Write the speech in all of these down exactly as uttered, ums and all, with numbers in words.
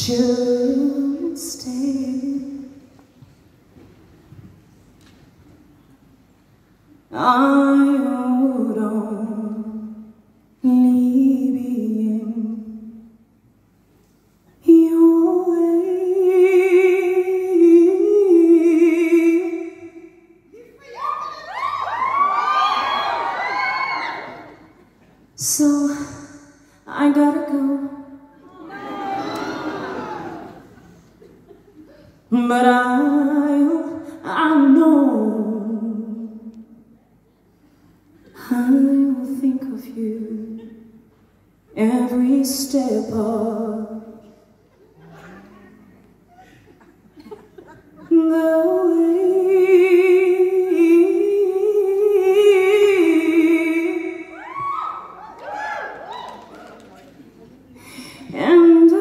should stay. I would only be in your way. So I gotta go. But I, I know I will think of you every step of the way. And I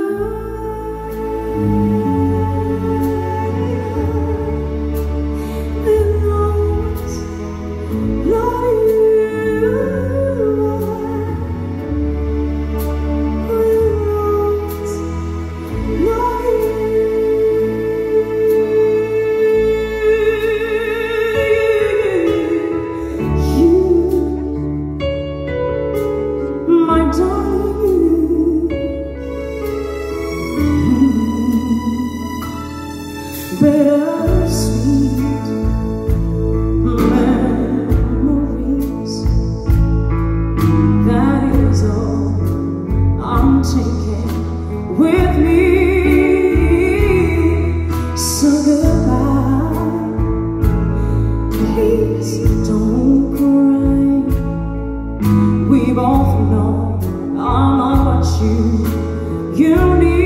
bittersweet memories, that is all I'm taking with me. So goodbye, please don't cry. We both know I'm not what you, you need.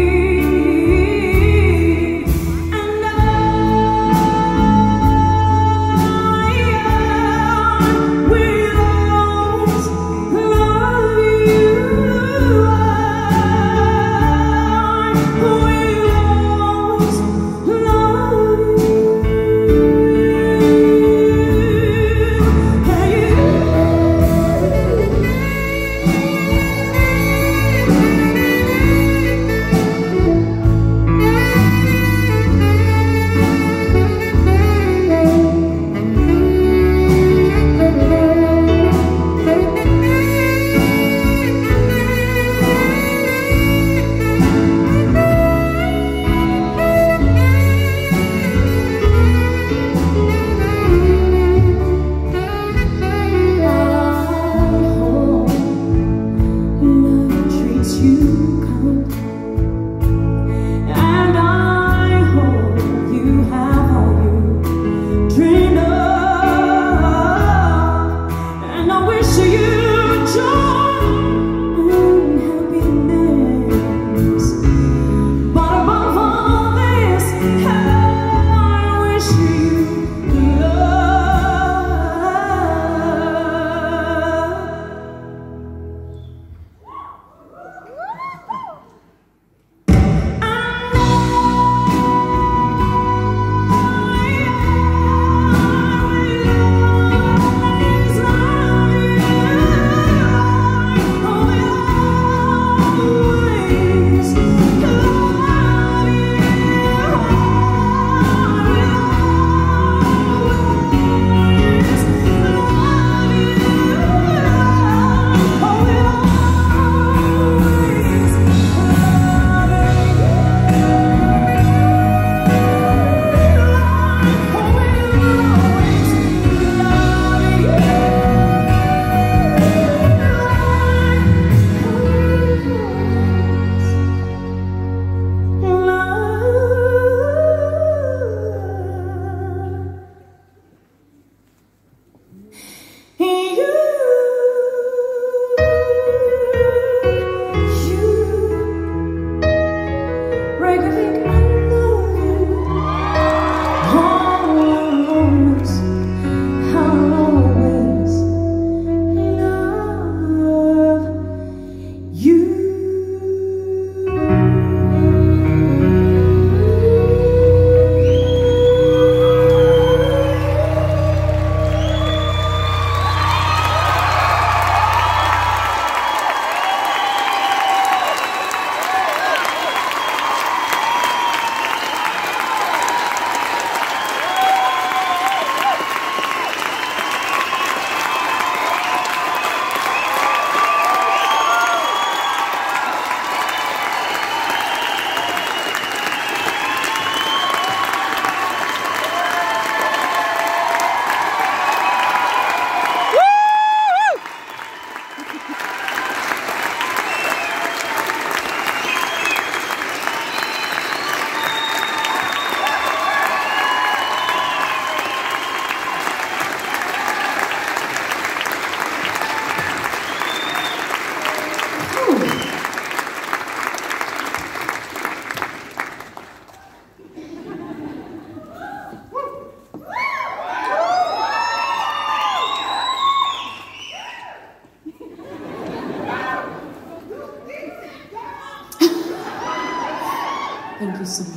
Thank you so much.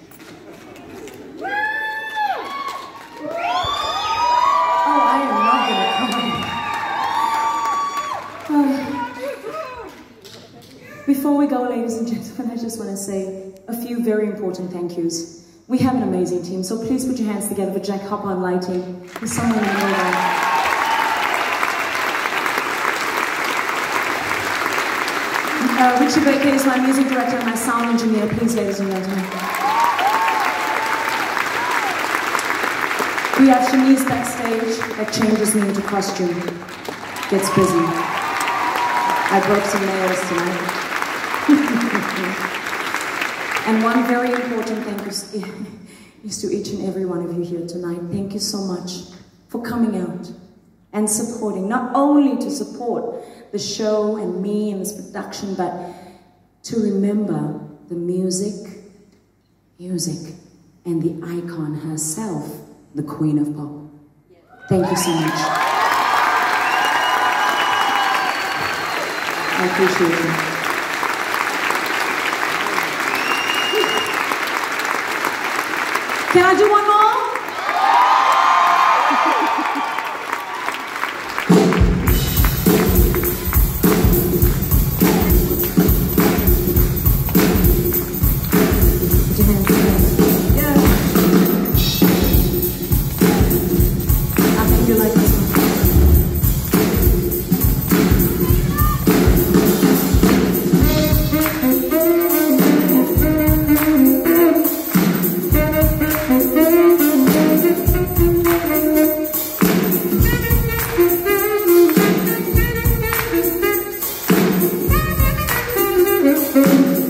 Oh, I am not gonna cry. Oh. Before we go, ladies and gentlemen, I just want to say a few very important thank yous. We have an amazing team, so please put your hands together for Jack Hopper on lighting. There's someone in the middle there. Uh, Richie Baker is my music director and my sound engineer. Please, ladies and gentlemen. We have Shanice backstage that changes me into costume. Gets busy. I broke some nails tonight. And one very important thank you is to each and every one of you here tonight. Thank you so much for coming out and supporting, not only to support the show and me and this production, but to remember the music, music, and the icon herself, the Queen of Pop. Thank you so much. I appreciate it. Can I do one more? Thank you.